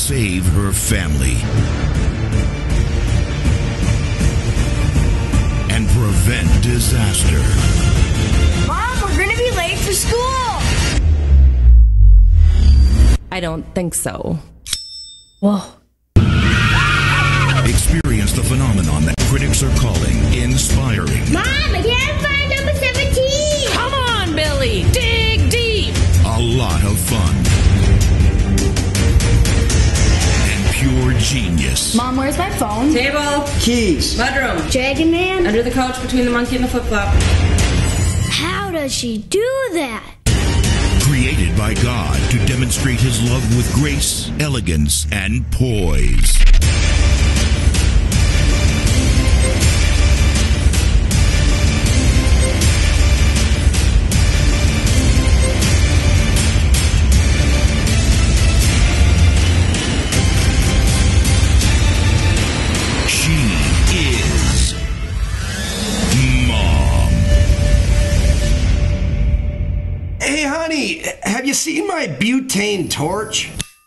save her family and prevent disaster. Mom, we're gonna be late for school! I don't think so. Whoa. Experience the phenomenon that critics are calling inspiring. Mom, I can't find number 17! Come on, Billy! Dig deep! A lot of fun. And pure genius. Mom, where's my phone? Table. Keys. Mudroom. Dragon Man? Under the couch between the monkey and the flip-flop. How does she do that? Created by God to demonstrate his love with grace, elegance, and poise. Hey, honey, have you seen my butane torch?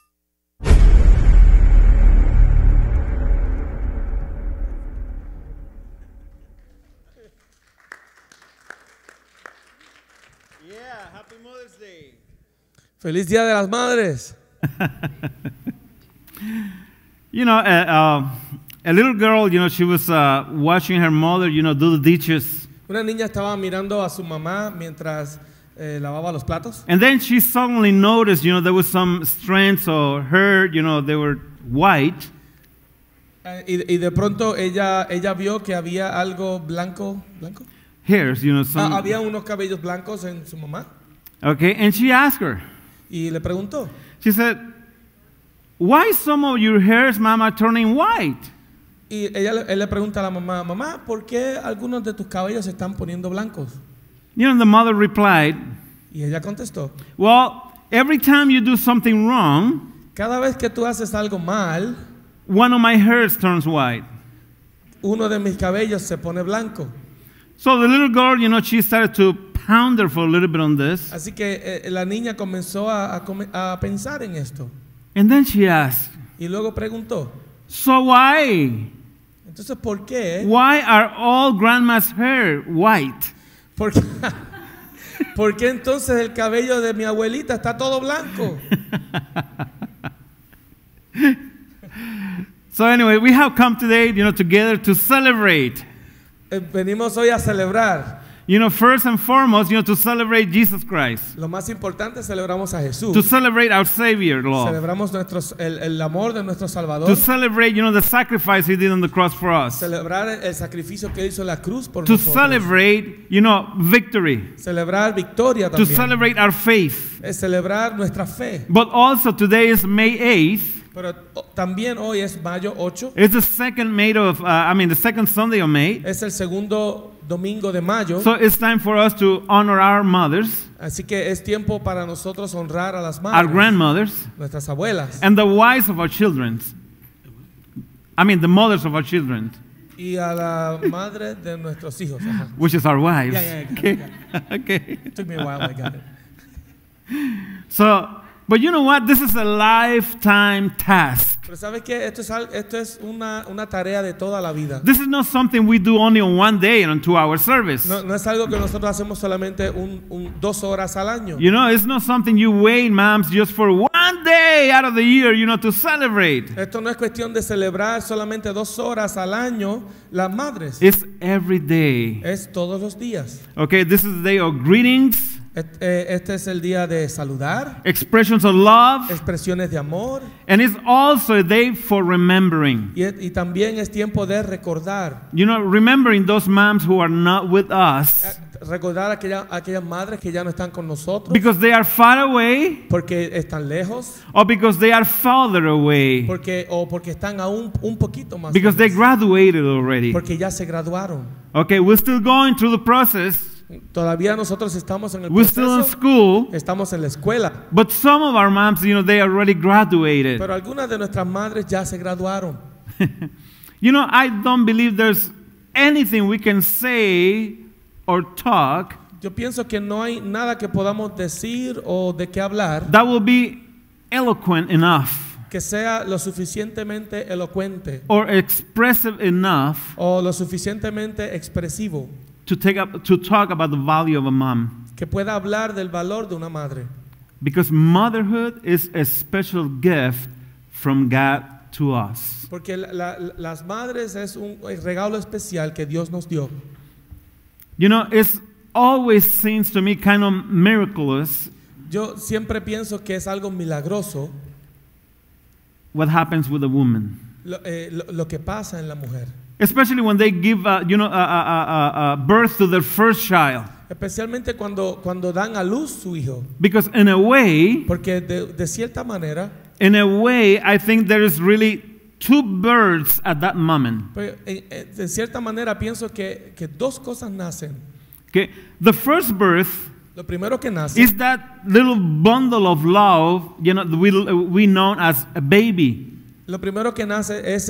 Yeah, happy Mother's Day. Feliz Día de las Madres. You know, a little girl, you know, she was watching her mother, you know, do the dishes. Una niña estaba mirando a su mamá mientras lavaba los platos. And then she suddenly noticed, you know, there was some strands of hair, you know, they were white. Y de pronto ella vio que había algo blanco. Hairs, you know, some. Había unos cabellos blancos en su mamá. Okay, and she asked her. Y le preguntó. She said, "Why some of your hairs, Mama, turning white?" Y él le pregunta a la mamá, mamá, ¿por qué algunos de tus cabellos se están poniendo blancos? You know, the mother replied, Y ella contestó, well, every time you do something wrong, cada vez que tú haces algo mal, one of my hairs turns white. uno de mis cabellos se pone blanco. So the little girl, you know, she started to ponder for a little bit on this. Así que la niña comenzó a pensar en esto. And then she asked, Y luego preguntó, so why? entonces, ¿por qué? Why are all grandma's hair white? ¿Por qué entonces el cabello de mi abuelita está todo blanco? So anyway, we have come today, you know, together to celebrate. Venimos hoy a celebrar. You know, first and foremost, you know, to celebrate Jesus Christ. Lo más importante, celebramos a Jesús. To celebrate our Savior, Lord. Celebramos el amor de nuestro Salvador. To celebrate, you know, the sacrifice He did on the cross for us. Celebrar el sacrificio que hizo en la cruz por To nosotros. celebrate, you know, victory. Celebrar victoria To también. celebrate our faith. Es celebrar nuestra fe. But also today is May 8th. Pero también hoy es mayo 8. It's the second the second Sunday of May. Es el segundo domingo de mayo. So it's time for us to honor our mothers, Así que es tiempo para nosotros honrar a las madres, our grandmothers, nuestras abuelas, and the wives of our children. The mothers of our children, y a la madre de nuestros hijos. Ajá. which is our wives. Yeah, Okay. got it. Okay. It took me a while, I got it. So, but you know what? This is a lifetime task. Pero ¿sabes qué? Esto es una tarea de toda la vida. This is not something we do only on one day and on 2-hour service. No es algo que nosotros hacemos solamente 2 horas al año. You know, it's not something you wait, moms, just for one day out of the year, you know, to celebrate. Esto no es cuestión de celebrar solamente 2 horas al año las madres. It's every day. Es todos los días. Okay, this is the day of greetings, Este es el día de saludar, expressions of love, expresiones de amor, and it's also a day for remembering. y también es tiempo de recordar. You know, remembering those moms who are not with us Recordar a aquellas madres que ya no están con nosotros because they are far away porque están lejos, or because they are farther away porque están aún un poquito más because they lejos, graduated already. porque ya se graduaron. Okay, we're still going through the process. Todavía nosotros estamos en el We're still in proceso, school, estamos en la escuela, but some of our moms, you know, they already graduated. pero algunas de nuestras madres ya se graduaron. You know, I don't believe there's anything we can say or talk Yo pienso que no hay nada que podamos decir o de qué hablar that will be eloquent enough que sea lo suficientemente elocuente or expressive enough o lo suficientemente expresivo to talk about the value of a mom. que pueda hablar del valor de una madre. Because motherhood is a special gift from God to us. Porque las madres es un regalo especial que Dios nos dio. You know, it always seems to me kind of miraculous Yo siempre pienso que es algo milagroso what happens with a woman. lo que pasa en la mujer. Especially when they give, birth to their first child. Especialmente cuando dan a luz su hijo. Because in a way, Porque de cierta manera, I think there is really two births at that moment. de cierta manera pienso que dos cosas nacen. Okay, the first birth Lo primero que nace is that little bundle of love, you know, we know as a baby. Lo primero que nace es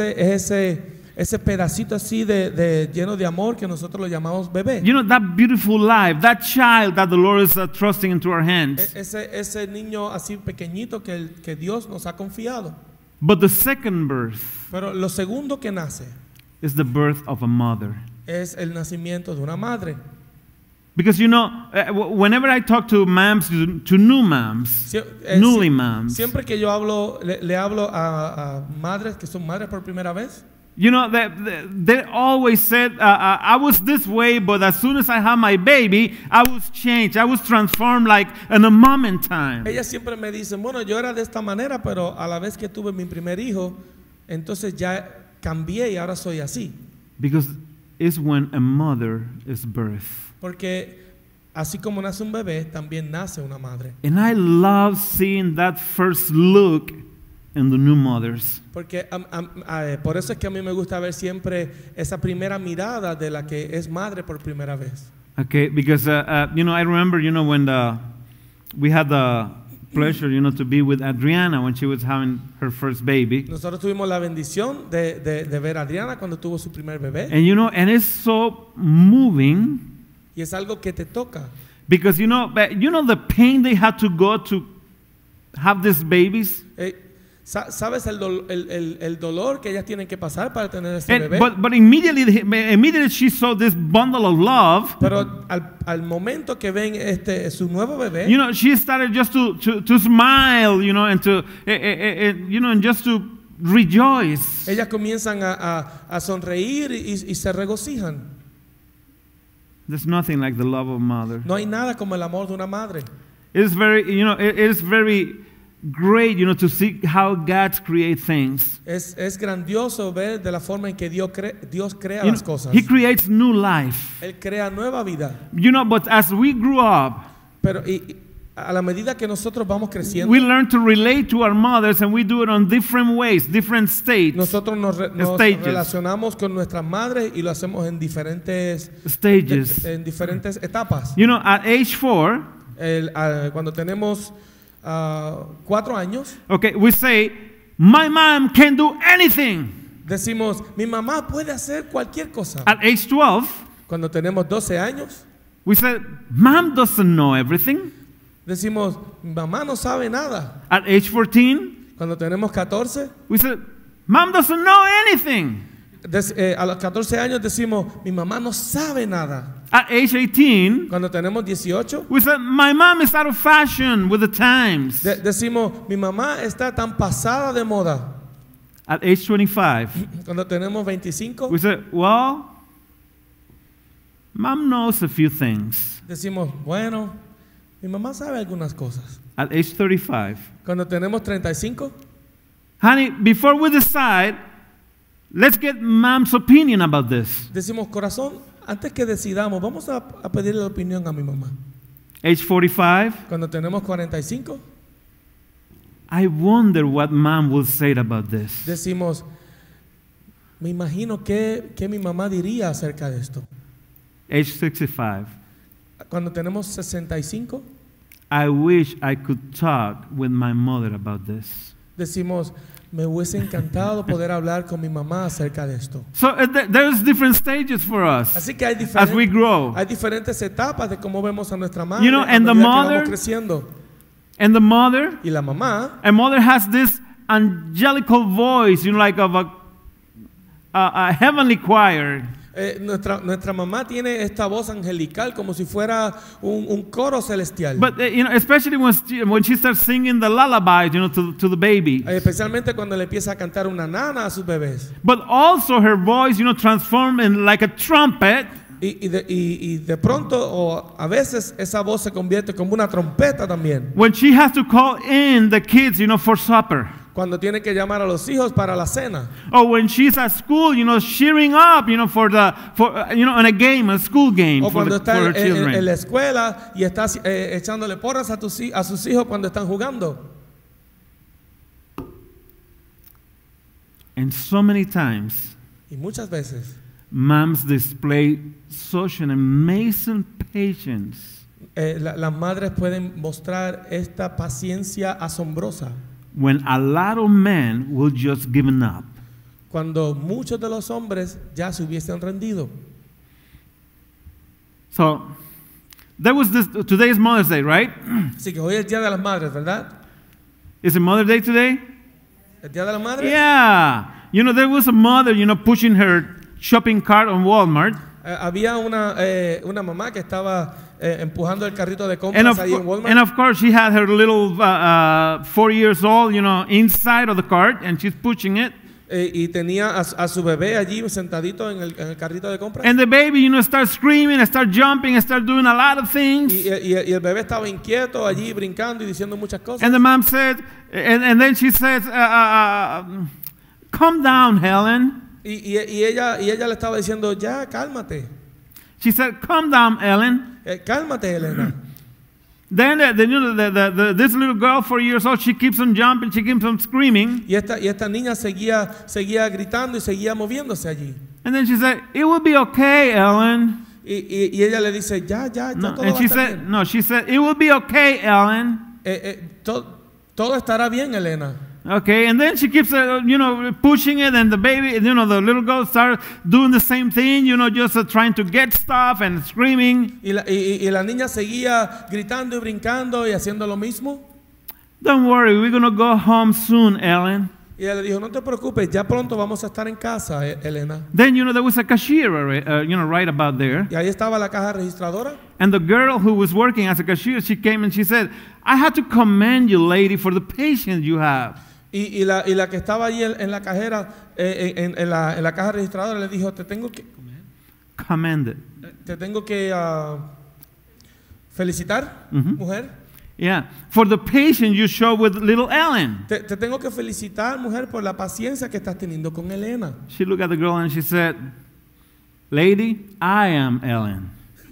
ese pedacito así de lleno de amor que nosotros lo llamamos bebé. You know, that beautiful life, that child that the Lord is trusting into our hands. Ese niño así pequeñito que Dios nos ha confiado. But the second birth Pero lo segundo que nace is the birth of a mother. es el nacimiento de una madre. Because you know, whenever I talk to moms, to new moms, newly moms, Siempre que yo le hablo a madres que son madres por primera vez, you know, they always said, I was this way, but as soon as I had my baby, I was changed. I was transformed like in a moment in time. ellas siempre me dicen, bueno, yo era de esta manera, pero a la vez que tuve mi primer hijo, entonces ya cambié y ahora soy así. Because it's when a mother is birthed. Porque así como nace un bebé, también nace una madre. And I love seeing that first look in the new mothers. Porque por eso es que a mí me gusta ver siempre esa primera mirada de la que es madre por primera vez. Okay, because you know, I remember, you know, when we had the pleasure, you know, to be with Adriana when she was having her first baby. Nosotros tuvimos la bendición de ver a Adriana cuando tuvo su primer bebé. And you know, and it's so moving. Y es algo que te toca. Because you know the pain they had to go to have these babies. ¿Sabes el dolor que ellas tienen que pasar para tener ese bebé? But immediately she saw this bundle of love. Pero al momento que ven su nuevo bebé, you know, she started just to smile, you know, and to you know, and just to rejoice. ellas comienzan a sonreír y se regocijan. There's nothing like the love of a mother. No hay nada como el amor de una madre. It's very, you know, it is very great, you know, to see how God creates things. Es grandioso ver de la forma en que Dios crea You las know, cosas. He creates new life. Él crea nueva vida. You know, but as we grew up, Pero a la medida que nosotros vamos creciendo, we learn to relate to our mothers, and we do it on different ways, different states. nosotros nos stages. relacionamos con nuestras madres y lo hacemos en diferentes Stages. en diferentes etapas. You know, at age 4, Cuando tenemos 4 años, okay, we say, my mom can do anything. decimos, mi mamá puede hacer cualquier cosa. At age 12, Cuando tenemos 12 años, we say, mom doesn't know everything. decimos, mi mamá no sabe nada. At age 14, Cuando tenemos 14, we say, mom doesn't know anything. a los 14 años decimos, mi mamá no sabe nada. At age 18, Cuando tenemos 18, we say, my mom is out of fashion with the times. decimos, mi mamá está tan pasada de moda. At age 25, Cuando tenemos 25, we say, well, mom knows a few things. decimos, bueno, mi mamá sabe algunas cosas. At age 35, Cuando tenemos 35, honey, before we decide, let's get mom's opinion about this. decimos, corazón, antes que decidamos, vamos a pedirle la opinión a mi mamá. Age 45, Cuando tenemos 45, I wonder what mom will say about this. decimos, me imagino qué mi mamá diría acerca de esto. Age 65, Cuando tenemos 65, I wish I could talk with my mother about this. decimos, me hubiese encantado poder hablar con mi mamá acerca de esto. So there's different stages for us Así que hay as we grow. diferentes etapas de cómo vemos a nuestra madre You know, a and the medida que mother- vamos creciendo. And the mother, Y la mamá a mother has this angelical voice, like of a heavenly choir. Nuestra mamá tiene esta voz angelical como si fuera un coro celestial. But especially when she starts singing the lullabies, to the baby. Especialmente cuando le empieza a cantar una nana a sus bebés. But also her voice, transformed in like a trumpet. Y de pronto o a veces esa voz se convierte como una trompeta también. When she has to call in the kids, for supper. Cuando tiene que llamar a los hijos para la cena. Or when she's at school, cheering up, for in a game, a school game. O cuando está for her children. en la escuela y está echándole porras a sus hijos cuando están jugando. And so many times, y muchas veces, moms display such an amazing patience. Las madres pueden mostrar esta paciencia asombrosa. When a lot of men will just given up. Cuando muchos de los hombres ya se hubiesen rendido. So, today is Mother's Day, right? Así que hoy es el Día de las Madres, ¿verdad? Is it Mother's Day today? ¿El Día de las Madres? Yeah. There was a mother, pushing her shopping cart on Walmart. Había una mamá que estaba empujando el carrito de compras ahí en Walmart. And of course she had her little 4 years old, inside of the cart, and she's pushing it. Y tenía a su bebé allí sentadito en el carrito de compras. And the baby, starts screaming, starts jumping, starts doing a lot of things. Y el bebé estaba inquieto allí brincando y diciendo muchas cosas. And the mom said, and then she says, "Calm down, Helen." Y ella le estaba diciendo, ya, cálmate. She said, "Calm down, Ellen." Cálmate, Elena. Then this little girl, 4 years old, she keeps on jumping, she keeps on screaming. Y esta niña seguía gritando y seguía moviéndose allí. And then she said, "It will be okay, Ellen." Y ella le dice, ya, No, todo and va a she estar said, bien. "No," she said, "It will be okay, Ellen." Todo estará bien, Elena. Okay, and then she keeps, pushing it, and the baby, the little girl started doing the same thing, just trying to get stuff and screaming. Y la niña seguía gritando y brincando y haciendo lo mismo. "Don't worry, we're going to go home soon, Ellen." Y ella le dijo, no te preocupes, ya pronto vamos a estar en casa, Elena. Then, there was a cashier, right about there. Y ahí estaba la caja registradora. And the girl who was working as a cashier, she came and she said, "I had to commend you, lady, for the patience you have." Y la que estaba allí en la cajera, en la caja registradora, le dijo, te tengo que felicitar, mujer. Yeah, for the patience you show with little Ellen. Te tengo que felicitar, mujer, por la paciencia que estás teniendo con Elena. She looked at the girl and she said, "Lady, I am Ellen."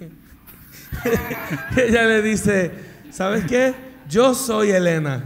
Ella le dice, ¿sabes qué? Yo soy Elena.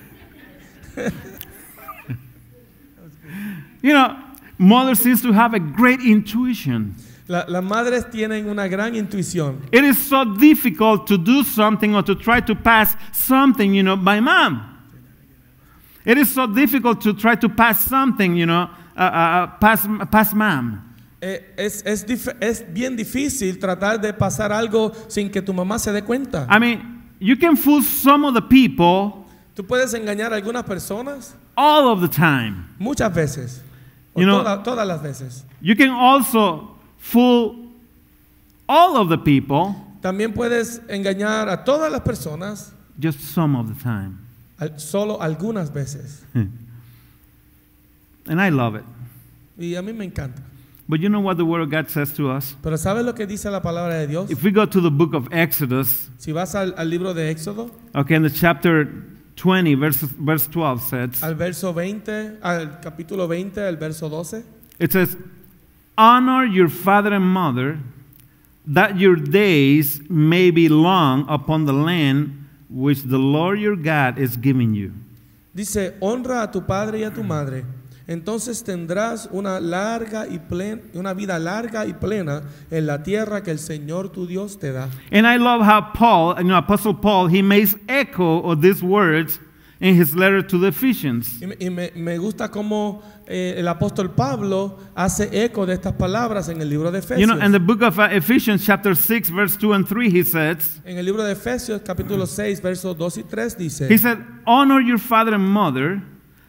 Mother seems to have a great intuition. Las madres tienen una gran intuición. It is so difficult to do something or to try to pass something, by mom. It is so difficult to try to pass something, past mom. Es bien difícil tratar de pasar algo sin que tu mamá se dé cuenta. I mean, you can fool some of the people. Tú puedes engañar a algunas personas. All of the time. Muchas veces. Todas las veces. You can also fool all of the people. También puedes engañar a todas las personas. Just some of the time. Solo algunas veces. And I love it. Y a mí me encanta. But you know what the Word of God says to us? Pero ¿sabes lo que dice la palabra de Dios? If we go to the book of Exodus. Si vas al libro de Éxodo. Okay, in the chapter 20, verse 12 says. Al capítulo 20, al verso 12. It says, "Honor your father and mother, that your days may be long upon the land which the Lord your God is giving you." Dice, honra a tu padre y a tu madre, entonces tendrás una vida larga y plena en la tierra que el Señor tu Dios te da. And I love how Paul, Apostle Paul, he makes echo of these words in his letter to the Ephesians. Y me gusta cómo el apóstol Pablo hace eco de estas palabras en el libro de Efesios. In the book of Ephesians chapter 6 verse 2 and 3 he says. En el libro de Efesios capítulo 6 versos 2 y 3 dice. He said, "Honor your father and mother,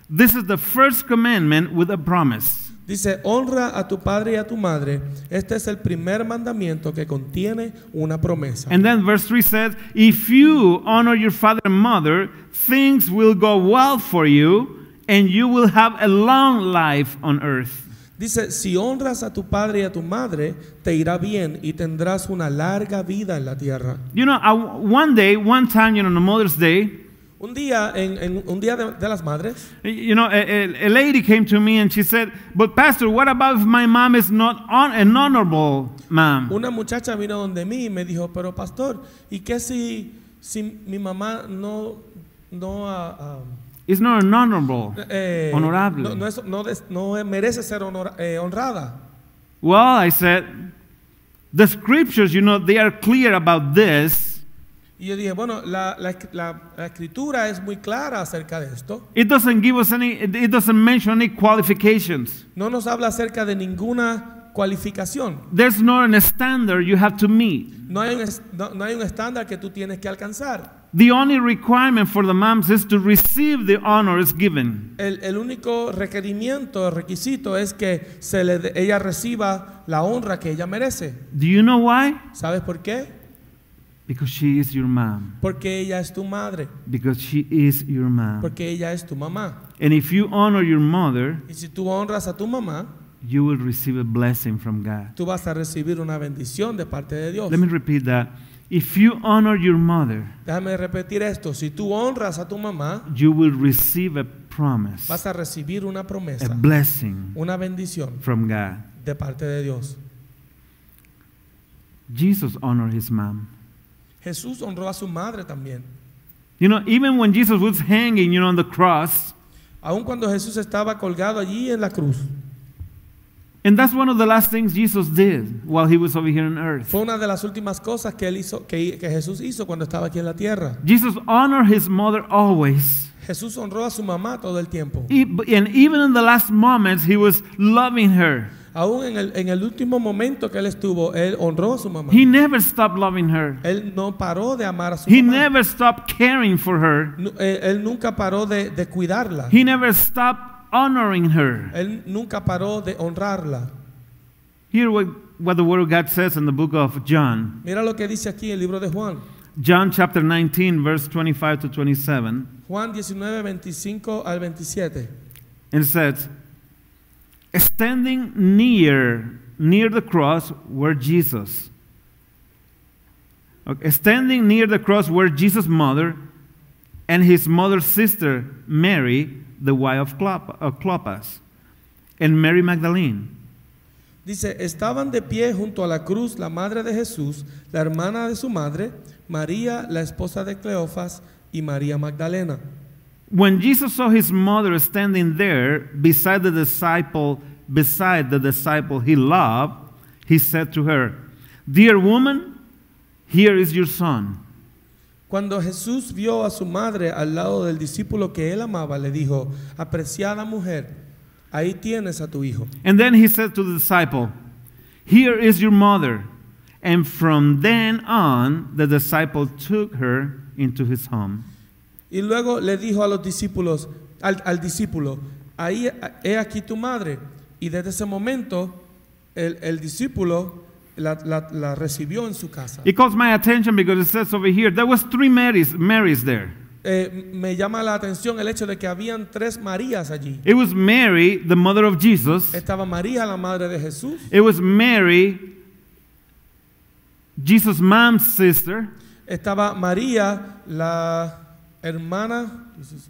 This is the first commandment with a promise. Dice, honra a tu padre y a tu madre. Este es el primer mandamiento que contiene una promesa. And then verse 3 says, if you honor your father and mother, things will go well for you, and you will have a long life on earth. Dice, si honras a tu padre y a tu madre, te irá bien y tendrás una larga vida en la tierra. You know, one time, on Mother's Day, Un día, en un día de las madres, a lady came to me and she said, but Pastor, what about if my mom is not an honorable mom? una muchacha vino donde mí y me dijo, pero pastor, ¿y qué si mi mamá no It's not an honorable, honorable. no merece ser honrada? Well, I said, the scriptures, they are clear about this. Y yo dije, bueno, la escritura es muy clara acerca de esto. It doesn't mention any qualifications. No nos habla acerca de ninguna cualificación. There's not a standard you have to meet. No hay un estándar que tú tienes que alcanzar. The only requirement for the moms is to receive the honors given. El único requisito es que ella reciba la honra que ella merece. Do you know why? ¿Sabes por qué? Because she is your mom. Porque ella es tu madre. Because she is your mom. Porque ella es tu mamá. And if you honor your mother, y si tú honras a tu mamá, you will receive a blessing from God. Tú vas a recibir una bendición de parte de Dios. Let me repeat that. If you honor your mother, déjame repetir esto. Si tú honras a tu mamá, you will receive a promise. Vas a recibir una promesa. A blessing. Una bendición from God. De parte de Dios. Jesus honored his mom. Jesús honró a su madre también. Even when Jesus was hanging, on the cross, aun cuando Jesús estaba colgado allí en la cruz. And that's one of the last things Jesus did while he was over here on earth. Fue una de las últimas cosas que él hizo, que Jesús hizo cuando estaba aquí en la tierra. Jesus honored his mother always. Jesús honró a su mamá todo el tiempo. And even in the last moments, he was loving her. Aún en el último momento que él estuvo, él honró a su mamá. He never stopped loving her. Él no paró de amar a su mamá. He never stopped caring for her. Él nunca paró de cuidarla. He never stopped honoring her. Él nunca paró de honrarla. Hear what the Word of God says in the book of John. Mira lo que dice aquí en el libro de Juan. John chapter 19, verse 25 to 27. Juan 19, 25 al 27. It says, standing near the cross were Jesus. Okay, standing near the cross were Jesus' mother and his mother's sister Mary, the wife of Clopas, and Mary Magdalene. Dice, estaban de pie junto a la cruz la madre de Jesús, la hermana de su madre, María, la esposa de Cleofas, y María Magdalena. When Jesus saw his mother standing there beside the disciple he loved, he said to her, "Dear woman, here is your son." Cuando Jesús vio a su madre al lado del discípulo que él amaba, le dijo, apreciada mujer, ahí tienes a tu hijo. And then he said to the disciple, "Here is your mother." And from then on, the disciple took her into his home. Y luego le dijo a los discípulos, al discípulo, ahí he aquí tu madre. Y desde ese momento, el discípulo la recibió en su casa. It calls my attention because it says over here, there was 3 Marys there. Me llama la atención el hecho de que habían 3 Marías allí. It was Mary, the mother of Jesus. Estaba María, la madre de Jesús. It was Mary, Jesus' mom's sister. Estaba María, la hermana,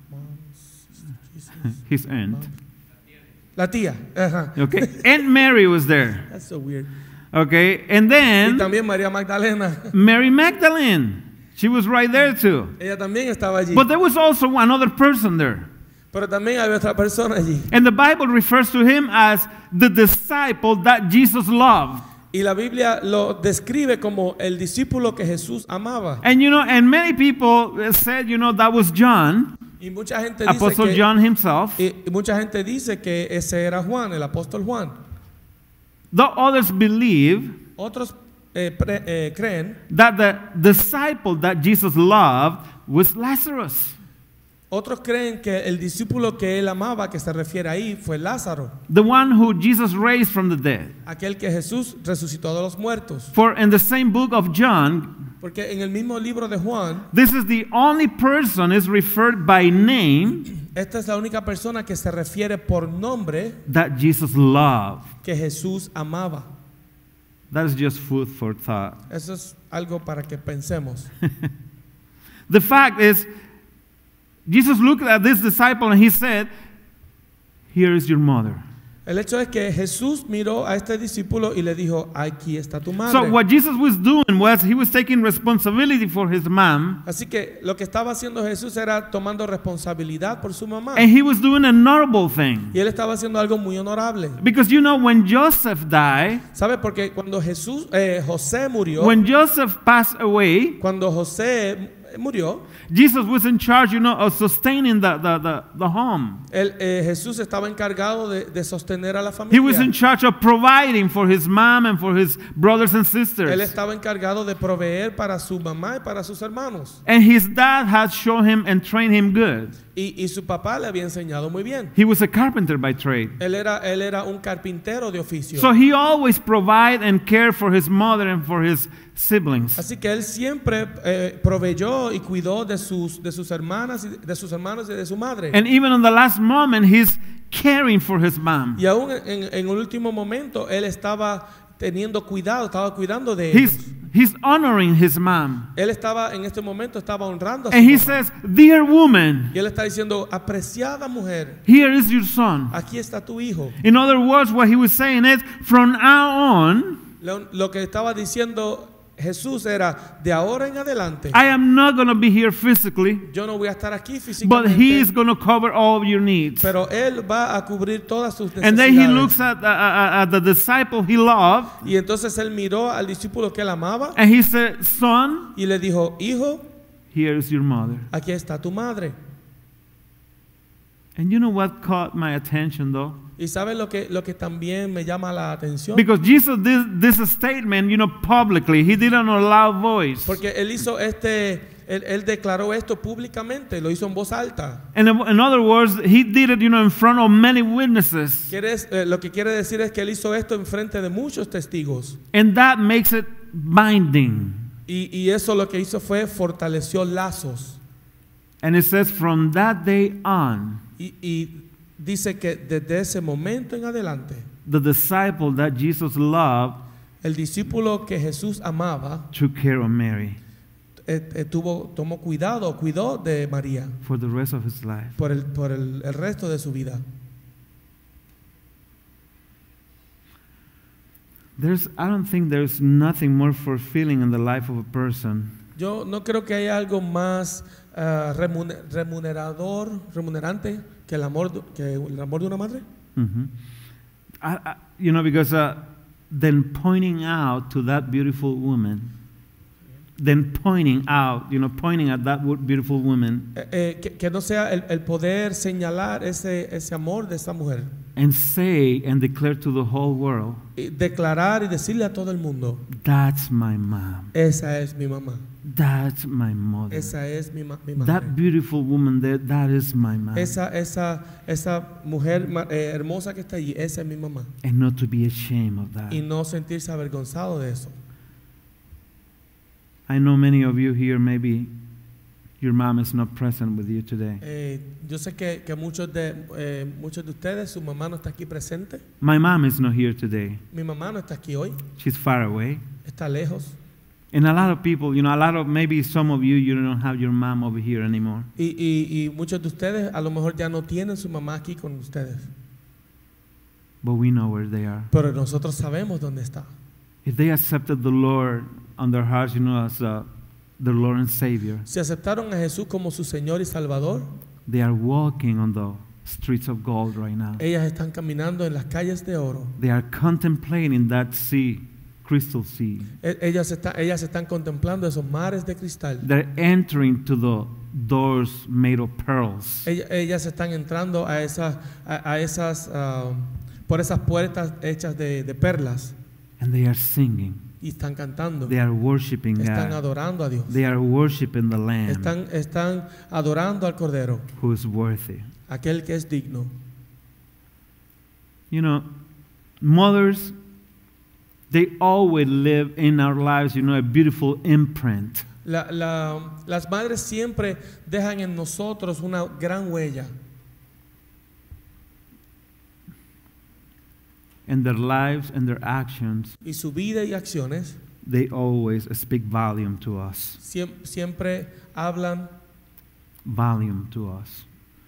his aunt. La tía. Okay, Aunt Mary was there. That's so weird. Okay, and then y también María Magdalena. Mary Magdalene, she was right there too. Ella también estaba allí. But there was also another person there. Pero también había otra persona allí. And the Bible refers to him as the disciple that Jesus loved. Y la Biblia lo describe como el discípulo que Jesús amaba. And and many people said, that was John. Y mucha gente Apostle dice que, John himself. Y mucha gente dice que ese era Juan, el apóstol Juan. Though others believe, otros creen that the disciple that Jesus loved was Lazarus. Otros creen que el discípulo que él amaba, que se refiere ahí, fue Lázaro, the one who Jesus raised from the dead. aquel que Jesús resucitó de los muertos. For in the same book of John, Porque en el mismo libro de Juan, this is the only person is referred by name esta es la única persona que se refiere por nombre that Jesus loved. que Jesús amaba. That is just food for thought. Eso es algo para que pensemos. The fact is, Jesus looked at this disciple and he said, "Here is your mother." El hecho es que Jesús miró a este discípulo y le dijo, aquí está tu madre. So what Jesus was doing was he was taking responsibility for his mom, Así que lo que estaba haciendo Jesús era tomando responsabilidad por su mamá. and he was doing a honorable thing. Y él estaba haciendo algo muy honorable. Because you know, when Joseph died, ¿Sabe? Porque cuando José murió, when Joseph passed away, cuando José murió, Jesus was in charge, you know, of sustaining the home. Jesús estaba encargado de sostener a la He was in familia. charge of providing for his mom and for his brothers and Él sisters. estaba encargado de proveer para su mamá y para sus hermanos. And his dad had shown him and trained him good. Y su papá le había enseñado muy bien. He was a carpenter by trade. Él era un carpintero de oficio. So he always provided and cared for his mother and for his siblings. Así que él siempre proveyó y cuidó de sus hermanas, de sus hermanos y de su madre. And even in the last moment, he's caring for his mom. Y aún en el último momento, él estaba teniendo cuidado, estaba cuidando de ellos. He's honoring his mom. Él en este momento estaba honrando a su And he mamá. says, "Dear woman, Y él está diciendo, apreciada mujer, here is your son." aquí está tu hijo. In other words, what he was saying is, from now on, Lo que estaba diciendo Jesús era, de ahora en adelante, I am not going to be here physically, yo no voy a estar aquí but físicamente, he is going to cover all of your needs. pero él va a cubrir todas sus And then he necesidades. looks at the disciple he loved, Y entonces él miró al discípulo que él amaba and he said, "Son, y le dijo, hijo, here is your mother." aquí está tu madre. And you know what caught my attention though? Y sabe lo que también me llama la atención, Because Jesus did this statement, you know, publicly. He did it on a loud voice. porque él hizo él declaró esto públicamente, lo hizo en voz alta. And in other words, he did it, you know, in front of many witnesses. Lo que quiere decir es que él hizo esto en frente de muchos testigos. And that makes it binding. Y eso lo que hizo fue fortaleció lazos. And it says, from that day on, Y dice que desde ese momento en adelante, the disciple that Jesus loved el discípulo que Jesús amaba took care of Mary tomó cuidó de María for the rest of his life. por el resto de su vida. I don't think there's nothing more fulfilling in the life of a person Yo no creo que haya algo más remunerante que el amor de una madre. you know, because then pointing out to that beautiful woman, pointing at that beautiful woman, Que no sea el poder señalar ese amor de esa mujer, and say and declare to the whole world, y declarar y decirle a todo el mundo, "That's my mom. esa es mi mamá, That's my mother. esa es mi madre, That beautiful woman there, that is my mom." esa mujer hermosa que está allí, esa es mi mamá. And not to be ashamed of that. Y no sentirse avergonzado de eso. I know many of you here, maybe your mom is not present with you today. Yo sé que muchos de ustedes, su mamá no está aquí presente. My mom is not here today. Mi mamá no está aquí hoy, She's far away. está lejos. And a lot of people, you know, maybe some of you don't have your mom over here anymore. Y muchos de ustedes a lo mejor ya no tienen su mamá aquí con ustedes. But we know where they are. Pero nosotros sabemos dónde está. If they accepted the Lord on their hearts, you know, as their Lord and Savior, Si aceptaron a Jesús como su Señor y Salvador, they are walking on the streets of gold right now. ellas están caminando en las calles de oro. They are contemplating that sea, crystal sea. Ellas están contemplando esos mares de cristal. They're entering to the doors made of pearls. Ellas están entrando por esas puertas hechas de perlas. And they are singing. y están cantando. They are worshiping Están God. adorando a Dios. They are worshiping the Lamb Están adorando al Cordero, who is worthy. aquel que es digno. You know, mothers, they always live in our lives, a beautiful imprint. Las madres siempre dejan en nosotros una gran huella. And their lives and their actions, Y su vida y acciones they always speak volume to us. siempre hablan, Volume to us.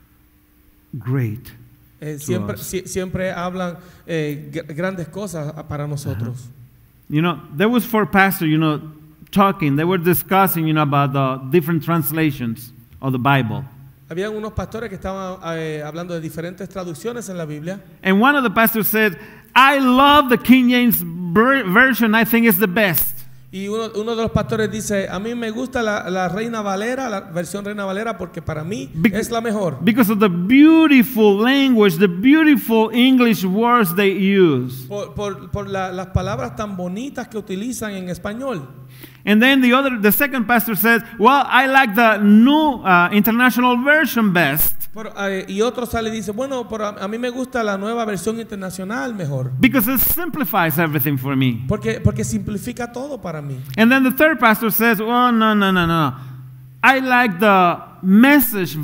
Great. siempre hablan grandes cosas para nosotros. There was four pastors, talking. They were discussing, about the different translations of the Bible. Habían unos pastores que estaban hablando de diferentes traducciones en la Biblia. And one of the pastors said, I love the King James Version. I think it's the best. Y uno de los pastores dice, a mí me gusta la Reina Valera, la versión Reina Valera, porque para mí es la mejor. Because of the beautiful language, the beautiful English words they use. Por las palabras tan bonitas que utilizan en español. And then the second pastor says, well, I like the New International Version best. Y otro sale y dice, bueno, a mí me gusta la nueva versión internacional mejor. Because it simplifies everything for me. Porque simplifica todo para mí. And then the third pastor says, oh, no. I like the Message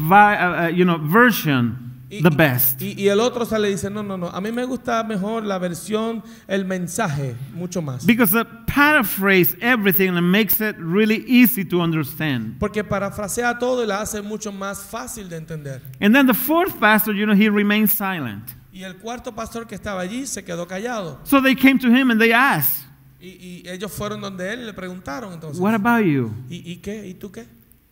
version the best. Y el otro sale y dice, no. A mí me gusta mejor la versión, el mensaje, mucho más. Because it paraphrase everything and makes it really easy to understand. Porque parafrasea todo y la hace mucho más fácil de entender. And then the fourth pastor, he remained silent. Y el cuarto pastor que estaba allí se quedó callado. So they came to him and they asked, Y ellos fueron donde él y le preguntaron entonces, what about you? ¿Y qué? ¿Y tú qué?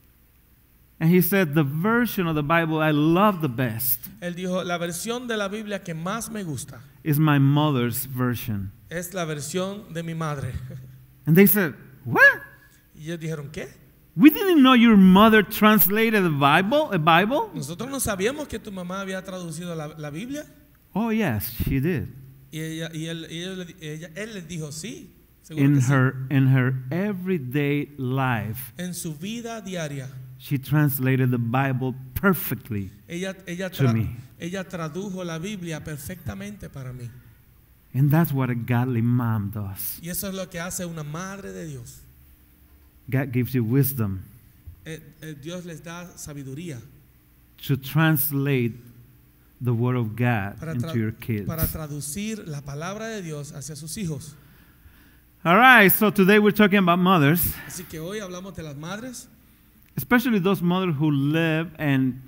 And he said, the version of the Bible I love the best Él dijo, la versión de la Biblia que más me gusta is my mother's version. es la versión de mi madre. And they said, what? Y ellos dijeron, ¿qué? We didn't know your mother translated the Bible, a Bible? Nosotros no sabíamos que tu mamá había traducido la Biblia. Oh, yes, she did. Y él les dijo, sí. In Que sí. her everyday life, En su vida diaria, she translated the Bible perfectly ella to me. tradujo la Biblia perfectamente para mí. And that's what a godly mom does. Y eso es lo que hace una madre de Dios. God gives you wisdom Dios les da sabiduría to translate the word of God into your kids. para traducir la palabra de Dios hacia sus hijos. All right, so today we're talking about mothers, Así que hoy hablamos de las madres, especially those mothers who live and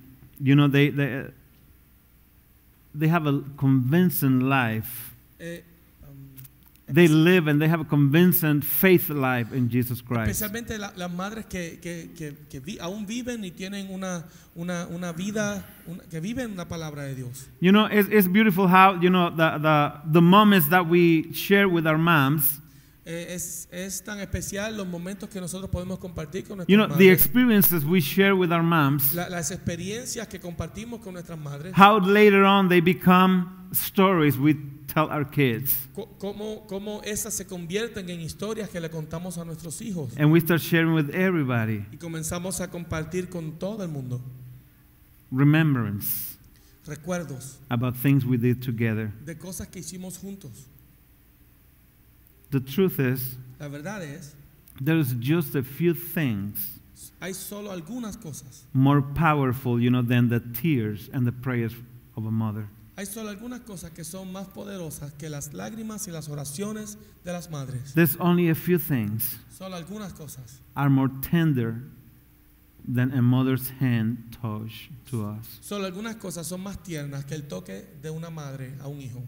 they have a convincing life. They live and they have a convincing faith life in Jesus Christ. especialmente las madres que aún viven y tienen una vida, que viven la palabra de Dios. It's beautiful how, the moments that we share with our moms, Es tan especial los momentos que nosotros podemos compartir con nuestras the madres. experiences we share with our moms, Las experiencias que compartimos con nuestras madres. how later on they become stories we tell our kids. Cómo esas se convierten en historias que le contamos a nuestros hijos. And we start sharing with everybody. Y comenzamos a compartir con todo el mundo. Remembrance Recuerdos about things we did together. de cosas que hicimos juntos. The truth is, La verdad es, there's just a few things hay solo algunas cosas. more powerful, than the tears and the prayers of a mother. Hay solo algunas cosas que son más poderosas que las lágrimas y las oraciones de las madres. There's only a few things Solo algunas cosas are more tender than a mother's hand touch to us. Solo algunas cosas son más tiernas que el toque de una madre a un hijo.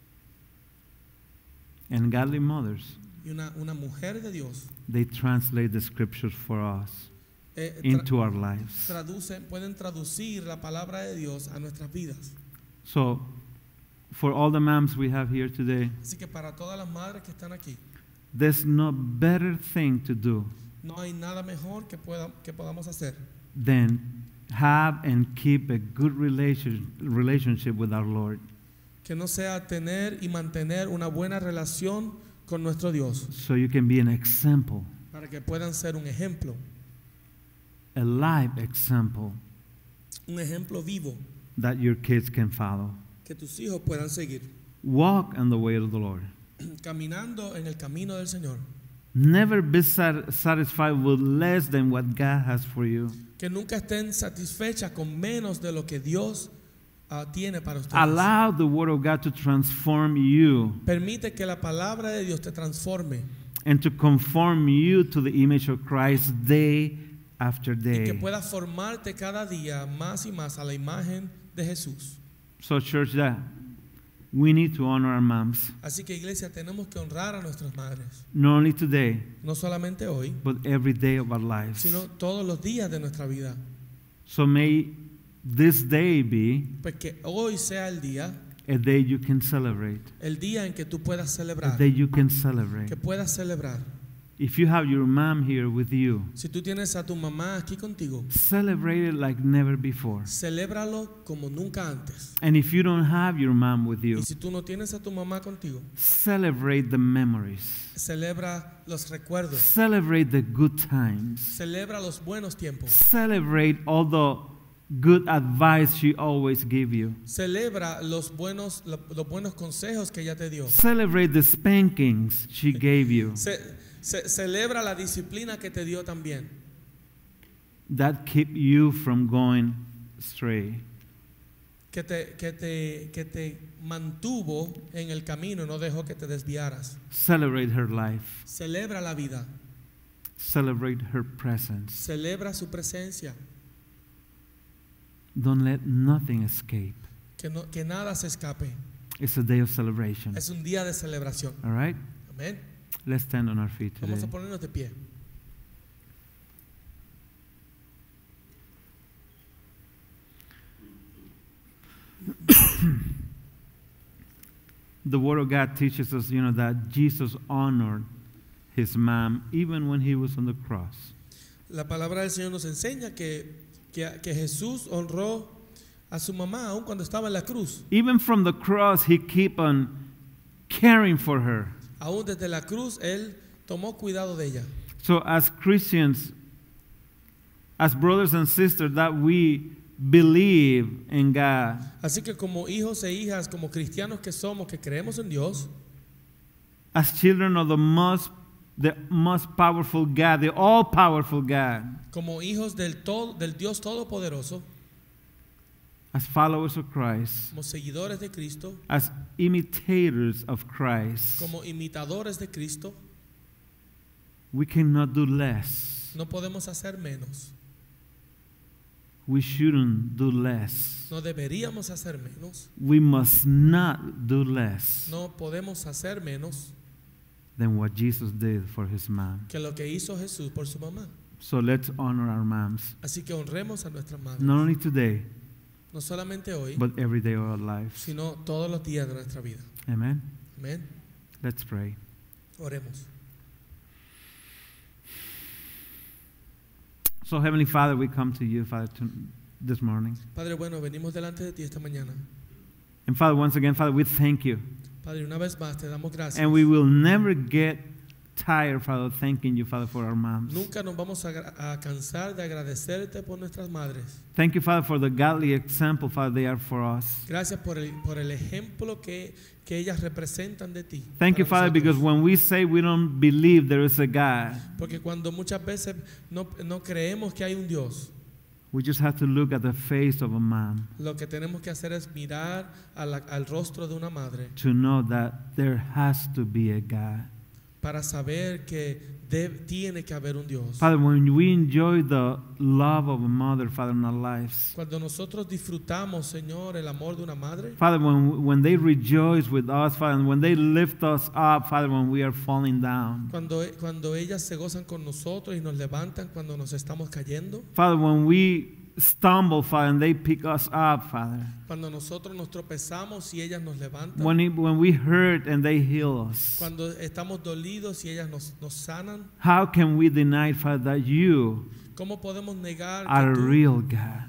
And godly mothers, Y una mujer de Dios they translate the scriptures for us into our lives. pueden traducir la palabra de Dios a nuestras vidas. So, for all the moms we have here today, Así que para todas las madres que están aquí, there's no better thing to do no hay nada mejor que podamos hacer than have and keep a good relationship with our Lord. que no sea tener y mantener una buena relación con nuestro Dios, so you can be an example, para que puedan ser un ejemplo un example vivo that your kids can follow. que tus hijos puedan seguir, Walk in the way of the Lord. caminando en el camino del Señor. Never be satisfied with less than what God has for you. Que nunca estén satisfechas con menos de lo que Dios tiene para ustedes. Allow the Word of God to transform you Permite que la palabra de Dios te transforme and to conform you to the image of Christ day after y que day. pueda formarte cada día más y más a la imagen de Jesús. So, church, that we need to honor our moms, Así que, iglesia, tenemos que honrar a nuestras madres, not only today, no solamente hoy, but every day of our lives. sino todos los días de nuestra vida. So may this day be Pues que hoy sea el día you can celebrate. el día en que tú puedas A celebrar, day you can celebrate. que puedas celebrar. If you have your mom here with you, Si tú tienes a tu mamá aquí contigo, celebrate it like never before. celébralo como nunca antes. And if you don't have your mom with you, Y si tú no tienes a tu mamá contigo, celebrate the memories. celebra los recuerdos, Celebrate the good times. celebra los buenos tiempos, Celebrate all the good advice she always gave you. celebra los buenos consejos que ella te dio, Celebrate the spankings she gave you celebra la disciplina que te dio también, that keep you from going astray. que te mantuvo en el camino y no dejó que te desviaras. Celebrate her life. Celebra la vida, Celebrate her presence. celebra su presencia, Don't let nothing escape. que nada se escape. It's a day of celebration. Es un día de celebración. All right? Amén. Let's stand on our feet today. Vamos a ponernos de pie. The Word of God teaches us, that Jesus honored his mom even when he was on the cross. La palabra del Señor nos enseña que Jesús honró a su mamá aun cuando estaba en la cruz. Even from the cross, he kept on caring for her. Aún desde la cruz, Él tomó cuidado de ella. So as Christians, as brothers and sisters, that we believe in God, Así que como hijos e hijas, como cristianos que somos, que creemos en Dios, as children of the most powerful God, the all-powerful God, como hijos del Dios Todopoderoso, as followers of Christ, como seguidores de Cristo, as imitators of Christ, como imitadores de Cristo, we cannot do less. no podemos hacer menos. We shouldn't do less. No deberíamos hacer menos. We must not do less No podemos hacer menos than what Jesus did for his mom. que lo que hizo Jesús por su mamá. So let's honor our moms, Así que honremos a nuestras madres. not only today, No solamente hoy, but every day of our lives. sino todos los días de nuestra vida. Amen. Amén. Let's pray. Oremos. So, Heavenly Father, we come to you, Father, this morning. Padre bueno, venimos delante de ti esta mañana. And Father, once again, Father, we thank you. Padre, una vez más te damos gracias. And we will never get tired, Father, of thanking you, Father, for our moms. Nunca nos vamos a cansar de agradecerte por nuestras madres. Thank you, Father, for the godly example, Father, they are for us. Gracias por el ejemplo que ellas representan de ti. Thank you, para Father, nosotros. because when we say we don't believe there is a God, Porque cuando muchas veces no creemos que hay un Dios, we just have to look at the face of a mom lo que tenemos que hacer es mirar al rostro de una madre to know that there has to be a God. para saber que tiene que haber un Dios. Father, when we enjoy the love of a mother, Father, in our lives, Cuando nosotros disfrutamos, Señor, el amor de una madre, Father, when they rejoice with us, Father, and when they lift us up, Father, when we are falling down, cuando ellas se gozan con nosotros y nos levantan cuando nos estamos cayendo, Father, when we stumble, Father, and they pick us up, Father, cuando nosotros nos tropezamos y ellas nos levantan, when we hurt and they heal us, cuando estamos dolidos y ellas nos sanan, how can we deny, Father, that you ¿cómo podemos negar are a que tú, real God?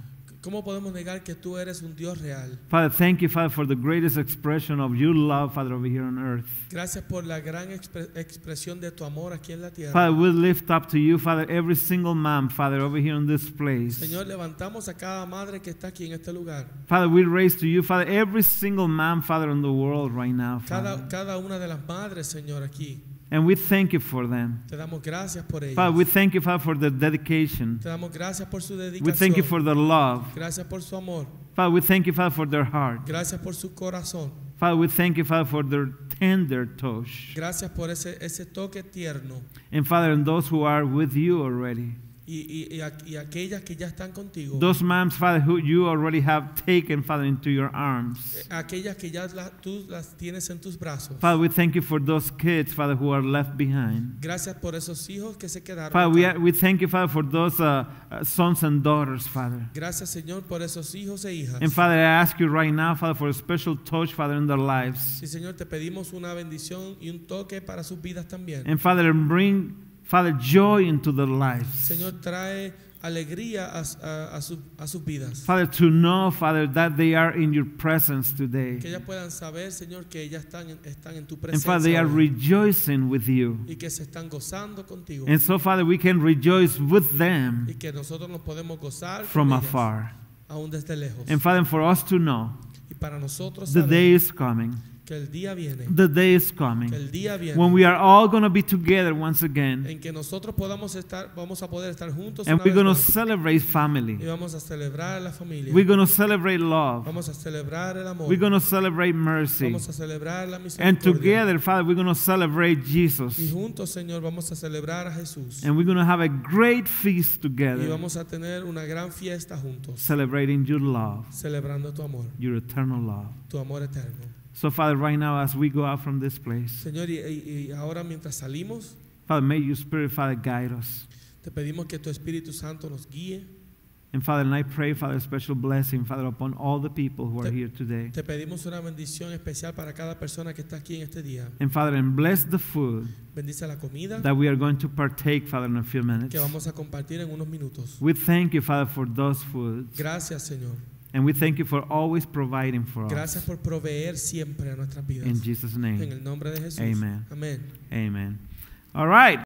¿Cómo podemos negar que tú eres un Dios real? Father, thank you, Father, for the greatest expression of your love, Father, over here on earth. Gracias por la gran expresión de tu amor aquí en la tierra. Father, we lift up to you, Father, every single mom, Father, over here in this place. Señor, levantamos a cada madre que está aquí en este lugar. Father, we raise to you, Father, every single mom, Father, in the world right now, Father. Cada una de las madres, Señor, aquí. And we thank you for them. Te damos gracias por ellas. Father, we thank you, Father, for their dedication. Te damos gracias por su dedicación. We thank you for their love. Gracias por su amor. Father, we thank you, Father, for their heart. Gracias por su corazón. Father, we thank you, Father, for their tender touch. Gracias por ese toque tierno. And Father, and those who are with you already. Y aquellas que ya están contigo. Those moms, Father, who you already have taken, Father, into your arms. Aquellas que ya tú las tienes en tus brazos. Father, we thank you for those kids, Father, who are left behind. Gracias por esos hijos que se quedaron. Father, we thank you, Father, for those sons and daughters, Father. Gracias, Señor, por esos hijos e hijas. And Father, I ask you right now, Father, for a special touch, Father, in their lives. Sí, Señor, te pedimos una bendición y un toque para sus vidas también. And Father, bring, Father, joy into their lives. Señor, trae alegría a sus vidas. Father, to know, Father, that they are in your presence today. Que ellas puedan saber, Señor, que ellas están en tu presencia. And Father, they are rejoicing with you. Y que se están gozando contigo. And so, Father, we can rejoice with them Y que nosotros nos podemos gozar from con ellas, afar. aún desde lejos. And Father, for us to know, Y para nosotros the saber day is coming. que el día viene. The day is coming Que el día viene. when we are all going to be together once again. En que nosotros vamos a poder estar juntos And una we're vez going to más. celebrate family. Y vamos a celebrar la familia. We're going to celebrate love. Vamos a celebrar el amor. We're going to celebrate mercy. Vamos a celebrar la And misericordia. together, Father, we're going to celebrate Jesus. Y juntos, Señor, vamos a celebrar a Jesús. And we're going to have a great feast Y together, vamos a tener una gran fiesta juntos, celebrating your love, celebrando tu amor, your eternal love. tu amor eterno. So, Father, right now, as we go out from this place, Señor, y ahora mientras salimos, Father, may your Spirit, Father, guide us. te pedimos que tu Espíritu Santo nos guíe. And, Father, and I pray, Father, a special blessing, Father, upon all the people who are here today. Te pedimos una bendición especial para cada persona que está aquí en este día. And, Father, and bless the food Bendice la comida that we are going to partake, Father, in a few minutes. que vamos a compartir en unos minutos. We thank you, Father, for those foods. Gracias, Señor. And we thank you for always providing for Gracias us. por proveer siempre a nuestras vidas. In Jesus' En name, el nombre de Jesús. Amen. Amén. Amen. All right.